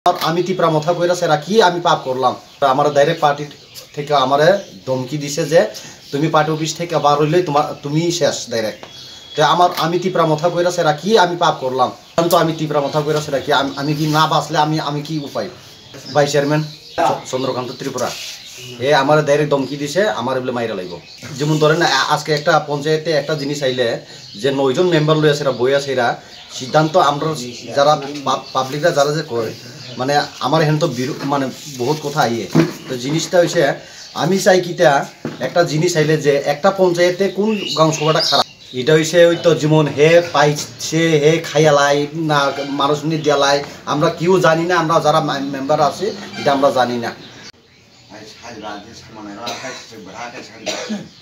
আমি তিপ্রা মাথা কইরা সেরা কি আমি পাপ করলাম। আমার ডাইরেক্ট পার্টি থেকে আমারে ধমকি দিছে যে তুমি পার্টি অফিস থেকে বার হইলেই তুমি শেষ ডাইরেক্ট। তো আমি তিপ্রা মাথা কইরা সেরা কি আমি পাপ করলাম। তো আমি তিপ্রা মাথা কইরা সেরা কি আমি কি না বাঁচলে আমি কি উপায়। ভাইস চেয়ারম্যান চন্দ্রকান্ত ত্রিপুরা আমার ডাইরেক্ট ধমকি দিছে আমার বলে মাইরা লাগবো। যেমন ধরেন আজকে একটা পঞ্চায়েতে একটা জিনিস আইলে যে 9 জন মেম্বার লইয়া সেরা বইয়া সেরা সিদ্ধান্ত আমরা যারা পাবলিকরা যারা যে করে মানে আমার এখানে তো মানে বহুত কথা আইয়ে। তো জিনিসটা হয়েছে আমি চাই কিটা একটা জিনিস আইলে যে একটা পঞ্চায়েতে কোন গাঁও সভাটা খারাপ এটা হয়েছে ওই তো যেমন হে পাইছে হে খাইয়ালাই না মানুষ নিয়ে দেয়ালাই আমরা কেউ জানি না। আমরা যারা মেম্বার আছে এটা আমরা জানি না।